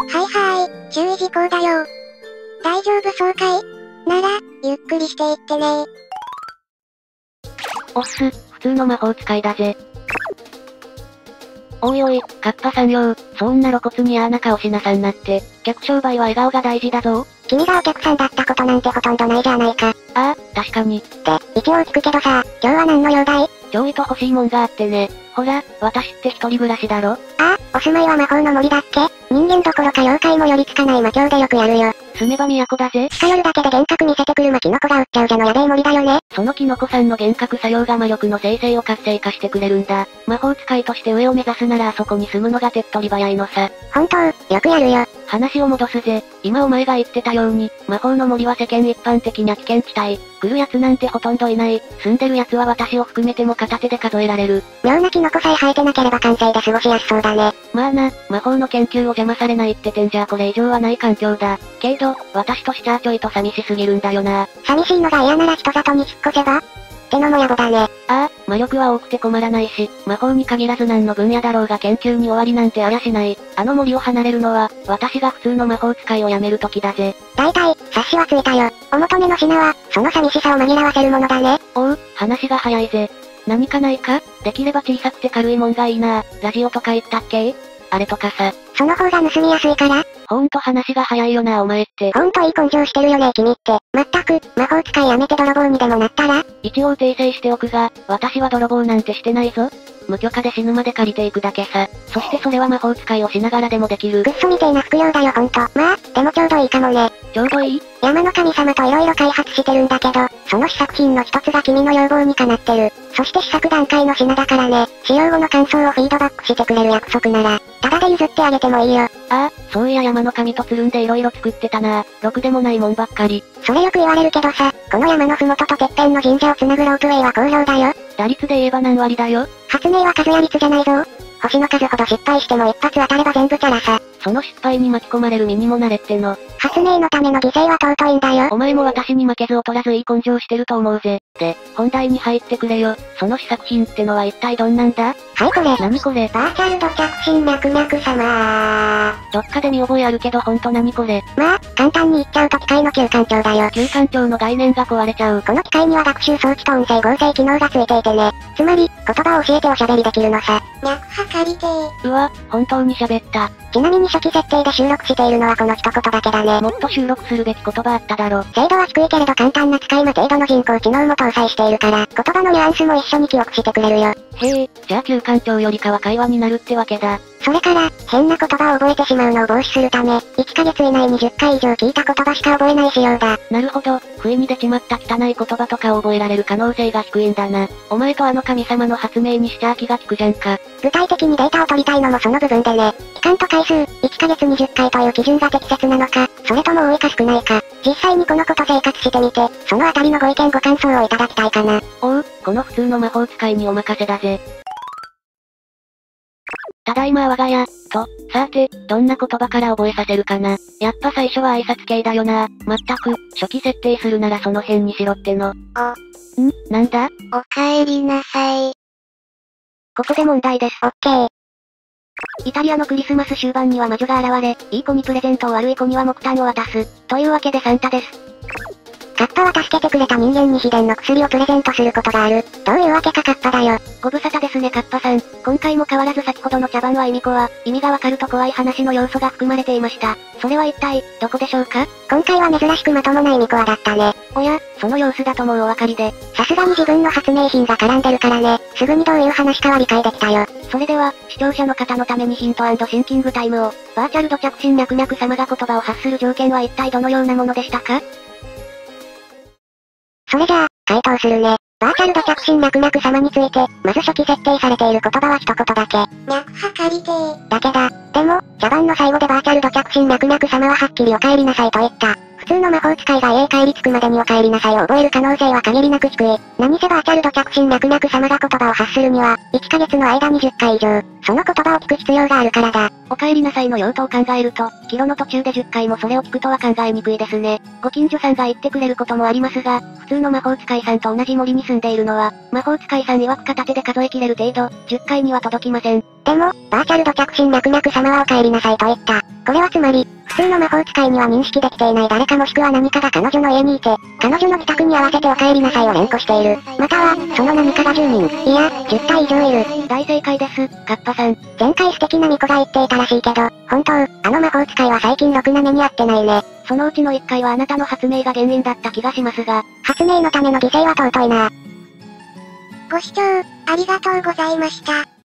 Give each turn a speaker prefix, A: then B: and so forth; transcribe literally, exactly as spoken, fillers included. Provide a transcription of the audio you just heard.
A: はいはーい、注意事項だよ。大丈夫そうかい？なら、ゆっくりしていってねー。
B: おっす、普通の魔法使いだぜ。おいおい、カッパさんよー、そんな露骨に嫌な顔しなさんなって、客商売は笑顔が大事だぞ。
A: 君がお客さんだったことなんてほとんどないじゃないか。
B: ああ、確かに。
A: で、一応聞くけどさ、今日は何の用だい？
B: ちょいと欲しいもんがあってね。ほら、私って一人暮らしだろ？
A: ああ、お住まいは魔法の森だっけ？人間どころか妖怪も寄りつかない魔境でよくやるよ。
B: 住めば都だぜ。
A: 近寄るだけで幻覚見せてくる魔キノコが売っちゃうじゃのやべえ森だよね。
B: そのキノコさんの幻覚作用が魔力の生成を活性化してくれるんだ。魔法使いとして上を目指すならあそこに住むのが手っ取り早いのさ。
A: 本当、よくやるよ。
B: 話を戻すぜ。今お前が言ってたように、魔法の森は世間一般的に危険地帯。来る奴なんてほとんどいない。住んでる奴は私を含めても片手で数えられる。
A: 妙なキノコさえ生えてなければ完成で過ごしやすそうだね。
B: まあな、魔法の研究を邪魔されないって点じゃこれ以上はない環境だ。けど、私としちゃちょいと寂しすぎるんだよな。
A: 寂しいのが嫌なら人里に引っ越せばってのも野暮だね。あ
B: あ、魔力は多くて困らないし、魔法に限らず何の分野だろうが研究に終わりなんてありゃしない。あの森を離れるのは、私が普通の魔法使いを辞める時だぜ。
A: 大体、察しはついたよ。お求めの品は、その寂しさを紛らわせるものだね。
B: おう、話が早いぜ。何かないか？できれば小さくて軽いもんがいいな。ラジオとか言ったっけ？あれとかさ。
A: その方が盗みやすいから？
B: ほんと話が早いよなお前って。
A: ほんといい根性してるよね君って。まったく、魔法使いやめて泥棒にでもなったら？
B: 一応訂正しておくが、私は泥棒なんてしてないぞ。無許可で死ぬまで借りていくだけさ。そしてそれは魔法使いをしながらでもできる。
A: クッソみてえな服用だよほんと。まあ、でもちょうどいいかもね。
B: ちょうどいい？
A: 山の神様と色々開発してるんだけど、その試作品の一つが君の要望にかなってる。そして試作段階の品だからね、使用後の感想をフィードバックしてくれる約束なら、ただで譲ってあげてもいいよ。
B: ああ、そういや山の神とつるんで色々作ってたな。ろくでもないもんばっかり。
A: それよく言われるけどさ、この山のふもととてっぺんの神社をつなぐロープウェイは好評だよ。
B: 打率で言えば何割だよ。
A: 発明は数や率じゃないぞ。星の数ほど失敗しても一発当たれば全部チャラさ。
B: その失敗に巻き込まれる身にもなれっての。
A: 発明のための犠牲は尊いんだよ。
B: お前も私に負けず劣らずいい根性してると思うぜ。で、本題に入ってくれよ。その試作品ってのは一体どんなんだ？
A: はいこれ。
B: 何これ？
A: バーチャル土着心脈々様。
B: どっかで見覚えあるけどほんと何これ？
A: まあ、簡単に言っちゃうと機械の休館長だよ。
B: 休館長の概念が壊れちゃう。
A: この機械には学習装置と音声合成機能がついていてね。つまり、言葉を教えておしゃべりできるのさ。脈測りてー。
B: うわ、本当に喋った。
A: ちなみに初期設定で収録しているのはこの一言だけだね。
B: もっと収録するべき言葉あっただろ。
A: 精度は低いけれど簡単な使い魔程度の人工知能も搭載しているから、言葉のニュアンスも一緒に記憶してくれるよ。
B: へえ、じゃあ休館長よりかは会話になるってわけだ。
A: それから、変な言葉を覚えてしまうのを防止するため、いっかげつ以内にじゅっかい以上聞いた言葉しか覚えない仕様だ。
B: なるほど、不意に出ちまった汚い言葉とかを覚えられる可能性が低いんだな。お前とあの神様の発明にしちゃ気が利くじゃんか。
A: 具体的にデータを取りたいのもその部分でね。期間と回数、いっかげつにじゅっかいという基準が適切なのか、それとも多いか少ないか。実際にこのこと生活してみて、そのあたりのご意見ご感想をいただきたいかな。
B: おう、この普通の魔法使いにお任せだぜ。ただいま我が家、と、さて、どんな言葉から覚えさせるかな。やっぱ最初は挨拶系だよな。まったく、初期設定するならその辺にしろっての。
A: お。
B: んなんだ？
A: お帰りなさい。ここで問題です。オッケー。イタリアのクリスマス終盤には魔女が現れ、いい子にプレゼントを悪い子には木炭を渡す。というわけでサンタです。カッパは助けてくれた人間に秘伝の薬をプレゼントすることがある。どういうわけかカッパだよ。
B: ご無沙汰ですねカッパさん。今回も変わらず先ほどの茶番は意味子は、意味がわかると怖い話の要素が含まれていました。それは一体、どこでしょうか？
A: 今回は珍しくまともな意味子はだったね。
B: おや、その様子だともうお分かりで。
A: さすがに自分の発明品が絡んでるからね。すぐにどういう話かは理解できたよ。
B: それでは、視聴者の方のためにヒント&シンキングタイムを、バーチャル土着心脈々様が言葉を発する条件は一体どのようなものでしたか？
A: それじゃあ、回答するね。バーチャル土着心脈々様について、まず初期設定されている言葉は一言だけ。脈測りてー。だけだ。でも、茶番の最後でバーチャル土着心脈々様ははっきりお帰りなさいと言った。普通の魔法使いが家へ帰り着くまでにお帰りなさいを覚える可能性は限りなく低い。何せバーチャルド着信泣く泣く様が言葉を発するには、いっかげつの間にじゅっかい以上、その言葉を聞く必要があるからだ。
B: お帰りなさいの用途を考えると、キロの途中でじゅっかいもそれを聞くとは考えにくいですね。ご近所さんが言ってくれることもありますが、普通の魔法使いさんと同じ森に住んでいるのは、魔法使いさん曰く片手で数えきれる程度、じゅっかいには届きません。
A: でも、バーチャルド着信泣く泣く様はお帰りなさいと言った。これはつまり、普通の魔法使いには認識できていない誰かもしくは何かが彼女の家にいて、彼女の帰宅に合わせてお帰りなさいを連呼している。または、その何かがじゅうにん、いや、じゅったい以上いる。
B: 大正解です、カッパさん。
A: 前回素敵な巫女が言っていたらしいけど、本当、あの魔法使いは最近ろくな目に遭ってないね。
B: そのうちのいっかいはあなたの発明が原因だった気がしますが、
A: 発明のための犠牲は尊いな。
C: ご視聴、ありがとうございました。